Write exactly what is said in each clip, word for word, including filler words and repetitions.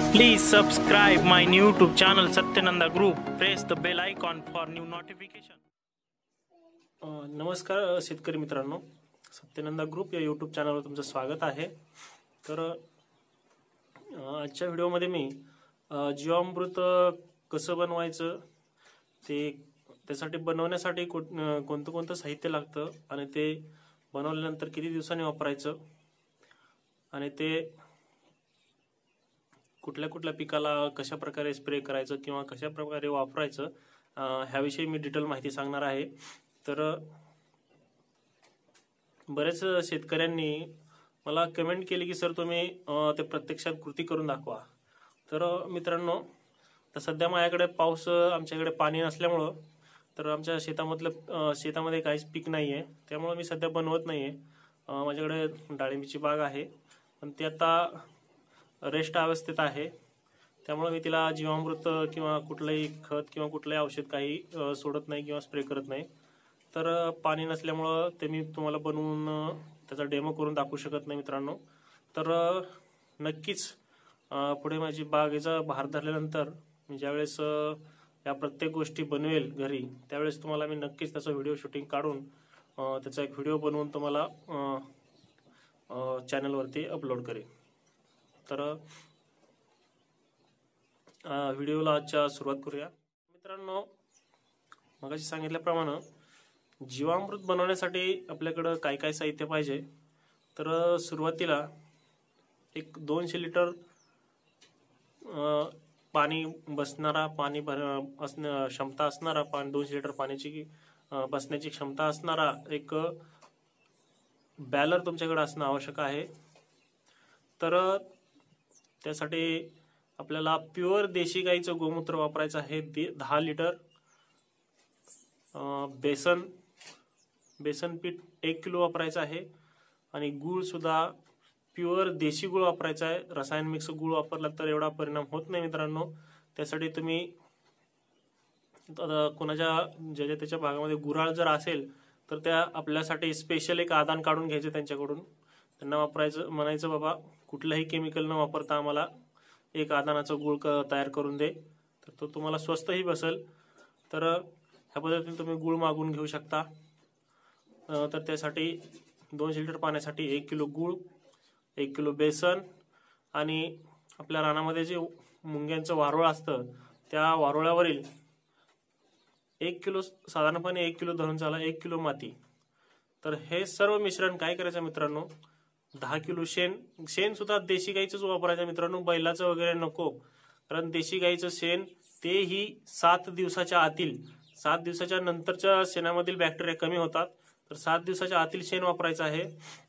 Please subscribe my YouTube channel Satyananda Group. Press the bell icon for new notification. नमस्कार शेतकरी मित्रांनो, सत्यानंदा group या YouTube चॅनलवर तुमचं स्वागत आहे। तर आजच्या व्हिडिओमध्ये मी जीवामृत कसं बनवायचं, ते त्यासाठी बनवण्यासाठी कोणतं कोणतं साहित्य लागतं आणि ते बनवल्यानंतर किती दिवसांनी वापरायचं आणि ते कुठल्या कुठल्या पिकाला कशा प्रकारे स्प्रे करायचं किंवा कशा प्रकारे वापरायचं ह्याविषयी मी डिटेल माहिती सांगणार आहे। तर बरेच शेतकऱ्यांनी मला कमेंट केली की सर तुम्ही ते प्रत्यक्षात कृती करून दाखवा। तर मित्रांनो, तर सध्या माझ्याकडे पाऊस आमच्याकडे पाणी नसल्यामुळं तर आमच्या शेतामधलं शेतामध्ये काहीच पीक नाही आहे, त्यामुळे मी सध्या बनवत नाही आहे। माझ्याकडे डाळिंबीची बाग आहे, पण ती आता रेस्ट अवस्थेत आहे, त्यामुळे मी तिला जीवामृत किंवा कुठलंही खत किंवा कुठलंही औषध काही सोडत नाही किंवा स्प्रे करत नाही। तर पाणी नसल्यामुळं ते मी तुम्हाला बनवून त्याचा डेमो करून दाखवू शकत नाही मित्रांनो। तर नक्कीच पुढे माझी बागेचा भार धरल्यानंतर मी ज्यावेळेस या प्रत्येक गोष्टी बनवेल घरी, त्यावेळेस तुम्हाला मी नक्कीच त्याचा व्हिडिओ शूटिंग काढून त्याचा एक व्हिडिओ बनवून तुम्हाला चॅनलवरती अपलोड करेन। तर व्हिडिओला आजच्या सुरुवात करूया मित्रांनो। मगाशी सांगितल्याप्रमाणे जीवामृत बनवण्यासाठी आपल्याकडे काय काय साहित्य पाहिजे, तर सुरुवातीला एक दोनशे लिटर पाणी बसणारा पाणी भर असण्या क्षमता असणारा पाणी दोनशे लिटर पाण्याची बसण्याची क्षमता असणारा एक बॅलर तुमच्याकडे असणं आवश्यक आहे। तर त्यासाठी आपल्याला प्युअर देशी गाईचं गोमूत्र वापरायचं आहे दहा लिटर, बेसन बेसन पीठ एक किलो वापरायचं आहे आणि गूळ सुद्धा प्युअर देशी गूळ वापरायचा आहे। रसायन मिक्स गूळ वापरला तर एवढा परिणाम होत नाही मित्रांनो। त्यासाठी तुम्ही कोणाच्या ज्याच्या त्याच्या भागामध्ये गुराळ जर असेल तर त्या आपल्यासाठी स्पेशल एक आदान काढून घ्यायचे त्यांच्याकडून, त्यांना वापरायचं म्हणायचं बाबा कुठलंही केमिकल न वापरता आम्हाला एक आदानाचं गूळ तयार करून दे, तर तो तुम्हाला स्वस्तही बसेल। तर ह्या पद्धतीने तुम्ही गूळ मागून घेऊ शकता। तर त्यासाठी दोनशे लिटर पाण्यासाठी एक किलो गूळ, एक किलो बेसन आणि आपल्या रानामध्ये जे मुंग्यांचं वारुळ असतं त्या वारुळावरील एक किलो साधारणपणे एक किलो धरून चाला एक किलो माती। तर हे सर्व मिश्रण काय करायचं मित्रांनो, दहा किलो शेण शेण सुद्धा देशी गाईचंच वापरायचं मित्रांनो, बैलाचं वगैरे नको, कारण देशी गाईचं शेण तेही सात दिवसाच्या आतील सात दिवसाच्या नंतरच्या शेणामधील बॅक्टेरिया कमी होतात, तर सात दिवसाच्या आतील शेण वापरायचं आहे।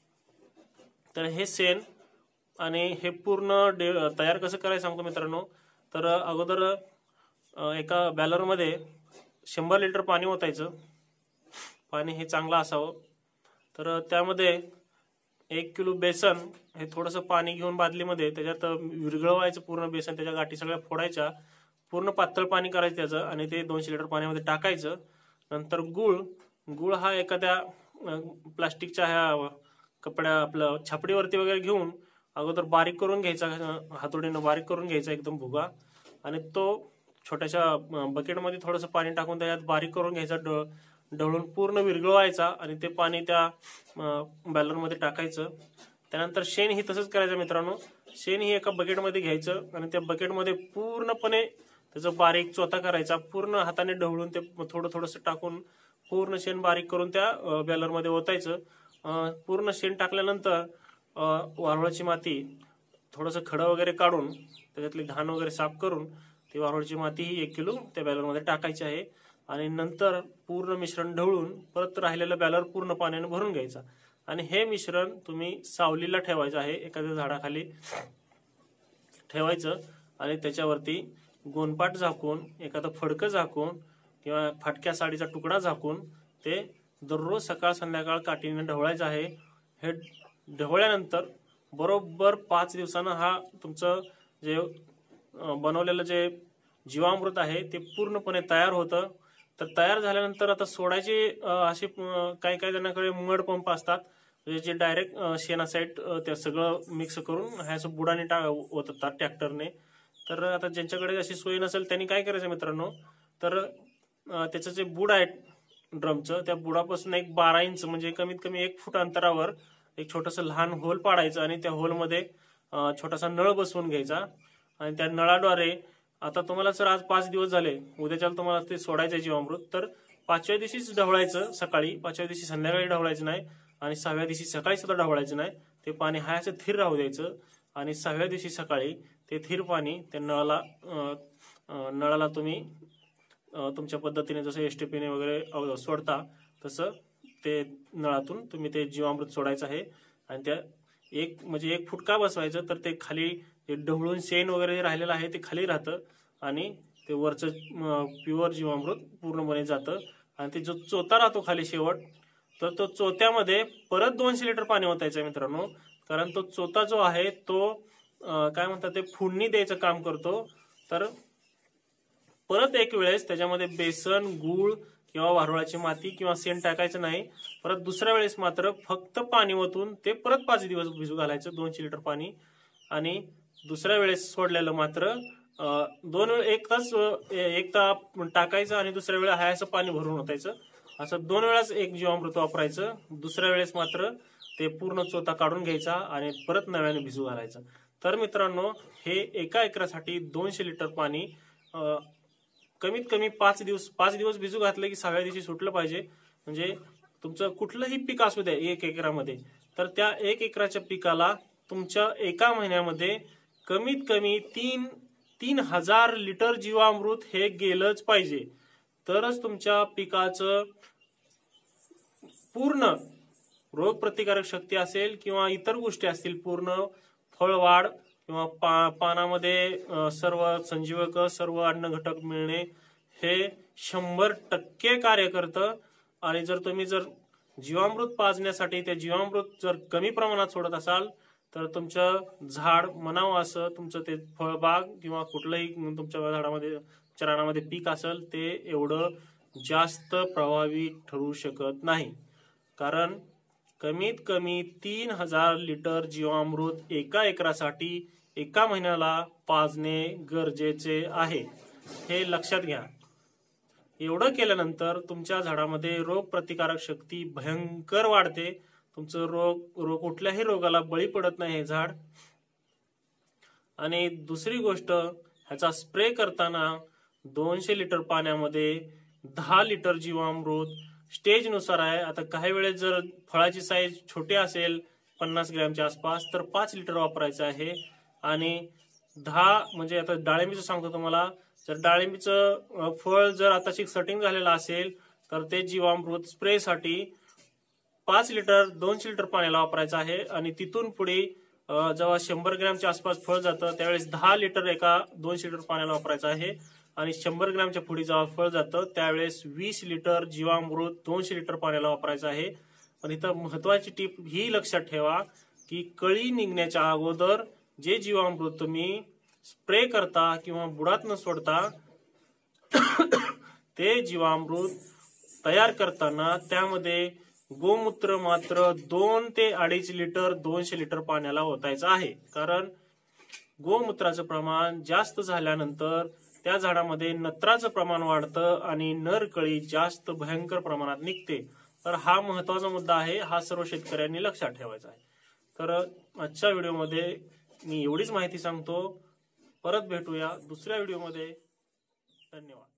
तर हे शेण आणि हे पूर्ण तयार कसं करायचं सांगतो मित्रांनो। तर अगोदर एका बॅलरमध्ये शंभर लिटर पाणी ओतायचं, पाणी हे चांगलं असावं। तर त्यामध्ये एक किलो बेसन हे थोडंसं पाणी घेऊन बादलीमध्ये त्याच्यात विरघळवायचं, पूर्ण बेसन त्याच्या गाठी सगळ्या फोडायच्या, पूर्ण पातळ पाणी करायचं त्याचं आणि ते दोनशे लिटर पाण्यामध्ये टाकायचं। नंतर गुळ गुळ हा एखाद्या प्लास्टिकच्या ह्या कपड्या आपलं छापडीवरती वगैरे घेऊन अगोदर बारीक करून घ्यायचा, हातोडीनं बारीक करून घ्यायचा एकदम भुगा, आणि तो छोट्याशा बकेटमध्ये थोडंसं पाणी टाकून त्याच्यात बारीक करून घ्यायचा, ड ढवळून पूर्ण विरघळवायचा आणि ते पाणी त्या बॅलरमध्ये टाकायचं। त्यानंतर शेण ही तसंच करायचं मित्रांनो, शेण ही एका बकेटमध्ये घ्यायचं आणि त्या बकेटमध्ये पूर्णपणे त्याचं बारीक चोथा करायचा, पूर्ण हाताने ढवळून ते थोडं थोडंसं टाकून पूर्ण शेण बारीक करून त्या बॅलरमध्ये ओतायचं। पूर्ण शेण टाकल्यानंतर वारुळाची माती थोडंसं खडं वगैरे काढून त्याच्यातली घाण वगैरे साफ करून ती वारुळाची माती ही एक किलो त्या बॅलरमध्ये टाकायची आहे आणि नंतर पूर्ण मिश्रण ढवळून परत राहिलेलं बॅलर पूर्ण पाण्याने भरून घ्यायचा आणि हे मिश्रण तुम्ही सावलीला ठेवायचं आहे, एखाद्या झाडाखाली ठेवायचं आणि त्याच्यावरती गोनपाट झाकून, एखादं फडकं झाकून किंवा फाटक्या साडीचा तुकडा झाकून ते दररोज सकाळ संध्याकाळ काठीने ढवळायचं आहे। हे ढवळल्यानंतर बरोबर पाच दिवसानं हा तुमचं जे बनवलेलं जे जीवामृत आहे ते पूर्णपणे तयार होतं। तर तयार झाल्यानंतर आता सोडायचे असे काही काही जणांकडे मड पंप असतात, जे डायरेक्ट शेणासाईट ते सगळं मिक्स करून ह्याचं बुडाने टा ओततात ट्रॅक्टरने, तर आता ज्यांच्याकडे अशी सोय नसेल त्यांनी काय करायचं मित्रांनो, तर त्याचं जे बुड आहे ड्रमचं, त्या बुडापासून एक बारा इंच म्हणजे कमीत कमी एक फूट अंतरावर एक छोटंसं लहान होल पाडायचं आणि त्या होलमध्ये छोटासा नळ बसवून घ्यायचा आणि त्या नळाद्वारे आता तुम्हाला जर आज पाच दिवस झाले, उद्याच्याला तुम्हाला ते सोडायचं जीवामृत, तर पाचव्या दिवशीच ढवळायचं सकाळी, पाचव्या दिवशी संध्याकाळी ढवळायचं नाही आणि सहाव्या दिवशी सकाळी सुद्धा ढवळायचं नाही. ते पाणी हाय असं थिर राहू द्यायचं आणि सहाव्या दिवशी सकाळी ते थिर पाणी त्या नळाला नळाला तुम्ही तुमच्या पद्धतीने जसं एसटीपीने वगैरे सोडता तसं ते नळातून तुम्ही ते जीवामृत सोडायचं आहे. आणि त्या एक म्हणजे एक फूट का बसवायचं, तर ते खाली ते ढवळून शेण वगैरे राहिलेलं आहे ते खाली राहतं आणि ते वरचं प्युअर जीवामृत पूर्णपणे जातं. आणि ते जो चोथा राहतो खाली शेवट, तर तो चोथ्यामध्ये परत दोनशे लिटर पाणी ओतायचं मित्रांनो. कारण तो चोथा जो आहे तो काय म्हणतात ते फोडणी द्यायचं काम करतो. तर परत एक वेळेस त्याच्यामध्ये बेसन, गूळ किंवा वारुळाची माती किंवा शेण टाकायचं नाही. परत दुसऱ्या वेळेस मात्र फक्त पाणी ओतून ते परत पाच दिवस भिजू घालायचं दोनशे लिटर पाणी. आणि दुसऱ्या वेळेस सोडलेलं मात्र दोन वेळ एक तास एक तास टाकायचं आणि दुसऱ्या वेळेला हाय असं पाणी भरून ओतायचं. असं दोन वेळाच एक जीवामृत वापरायचं. दुसऱ्या वेळेस मात्र ते पूर्ण चोथा काढून घ्यायचा आणि परत नव्याने भिजू घालायचं. तर मित्रांनो, हे एका एकरासाठी दोनशे लिटर पाणी कमीत कमी पाच दिवस पाच दिवस भिजू घातलं की सहाव्या दिवशी सुटलं पाहिजे. म्हणजे तुमचं कुठलंही पीक असू द्या एक एकरामध्ये, तर त्या एक एकराच्या पिकाला तुमच्या एका महिन्यामध्ये कमीत कमी तीन तीन हजार लिटर जीवामृत हे गेलंच पाहिजे. तरच तुमच्या पिकाचं पूर्ण रोगप्रतिकारक शक्ती असेल किंवा इतर गोष्टी असतील, पूर्ण फळवाढ किंवा पा पानामध्ये सर्व संजीवक सर्व अन्न घटक मिळणे हे शंभर टक्के कार्य करतं. आणि जर तुम्ही जर जीवामृत पाजण्यासाठी ते जीवामृत जर कमी प्रमाणात सोडत असाल तर तुमचं झाड म्हणावं असं तुमचं ते फळबाग किंवा कुठलंही तुमच्या झाडामध्ये रानामध्ये पीक असेल ते एवढं जास्त प्रभावी ठरू शकत नाही. कारण कमीत कमी तीन हजार लिटर जीवामृत एका एकरासाठी एका महिन्याला पाजणे गरजेचे आहे, हे लक्षात घ्या. एवढं केल्यानंतर तुमच्या झाडामध्ये रोग प्रतिकारक शक्ती भयंकर वाढते. तुमचं रोग रोग कुठल्याही रोगाला बळी पडत नाही हे झाड. आणि दुसरी गोष्ट, ह्याचा स्प्रे करताना दोनशे लिटर पाण्यामध्ये दहा लिटर जीवामृत स्टेज नुसार आहे. आता काही वेळेस जर फळाची साईज छोटी असेल पन्नास ग्रॅमच्या आसपास तर पाच लिटर वापरायचं आहे. आणि दहा म्हणजे आता डाळिंबीचं सांगतो तुम्हाला, जर डाळिंबीचं फळ जर आताशी सटिंग झालेलं असेल तर ते जीवामृत स्प्रेसाठी पाच लिटर दोनशे लिटर पाण्याला वापरायचं आहे. आणि तिथून पुढे जेव्हा शंभर ग्रॅमच्या आसपास फळ जातं त्यावेळेस दहा लिटर एका दोनशे लिटर पाण्याला वापरायचं आहे. आणि शंभर ग्रॅमच्या पुढे जेव्हा फळ जातं त्यावेळेस वीस लिटर जीवामृत दोनशे लिटर पाण्याला वापरायचं आहे. पण इथं महत्वाची टीप ही लक्षात ठेवा की कळी निघण्याच्या अगोदर जे जीवामृत तुम्ही स्प्रे करता किंवा बुडात न सोडता ते जीवामृत तयार करताना त्यामध्ये गोमूत्र मात्र दोन ते अडीच लिटर दोनशे लिटर पाण्याला ओतायचं आहे. कारण गोमूत्राचं प्रमाण जास्त झाल्यानंतर त्या झाडामध्ये नत्राचं प्रमाण वाढतं आणि नरकळी जास्त भयंकर प्रमाणात निघते. तर हा महत्वाचा मुद्दा आहे, हा सर्व शेतकऱ्यांनी लक्षात ठेवायचा आहे. तर आजच्या व्हिडिओमध्ये मी एवढीच माहिती सांगतो. परत भेटूया दुसऱ्या व्हिडिओमध्ये. धन्यवाद.